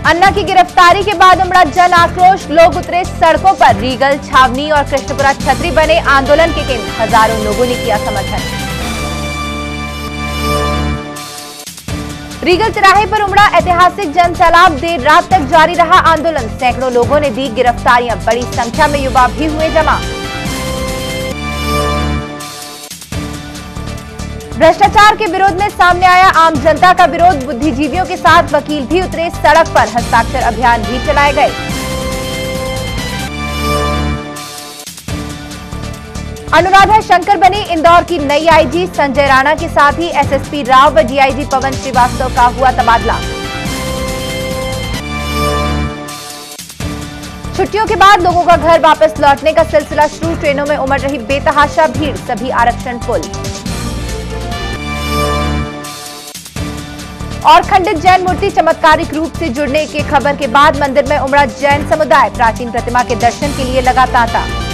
अन्ना की गिरफ्तारी के बाद उमड़ा जन आक्रोश, लोग उतरे सड़कों पर। रीगल, छावनी और कृष्णपुरा छतरी बने आंदोलन के केंद्र, हजारों लोगों ने किया समर्थन। रीगल तिराहे पर उमड़ा ऐतिहासिक जन सैलाब, देर रात तक जारी रहा आंदोलन। सैकड़ों लोगों ने दी गिरफ्तारियां, बड़ी संख्या में युवा भी हुए जमा। भ्रष्टाचार के विरोध में सामने आया आम जनता का विरोध, बुद्धिजीवियों के साथ वकील भी उतरे सड़क पर, हस्ताक्षर अभियान भी चलाए गए। अनुराधा शंकर बनी इंदौर की नई आईजी, संजय राणा के साथ ही एसएसपी राव व डीआईजी पवन श्रीवास्तव का हुआ तबादला। छुट्टियों के बाद लोगों का घर वापस लौटने का सिलसिला शुरू, ट्रेनों में उमड़ रही बेतहाशा भीड़, सभी आरक्षण फुल। और खंडित जैन मूर्ति चमत्कारिक रूप से जुड़ने की खबर के बाद मंदिर में उमड़ा जैन समुदाय, प्राचीन प्रतिमा के दर्शन के लिए लगा तांता।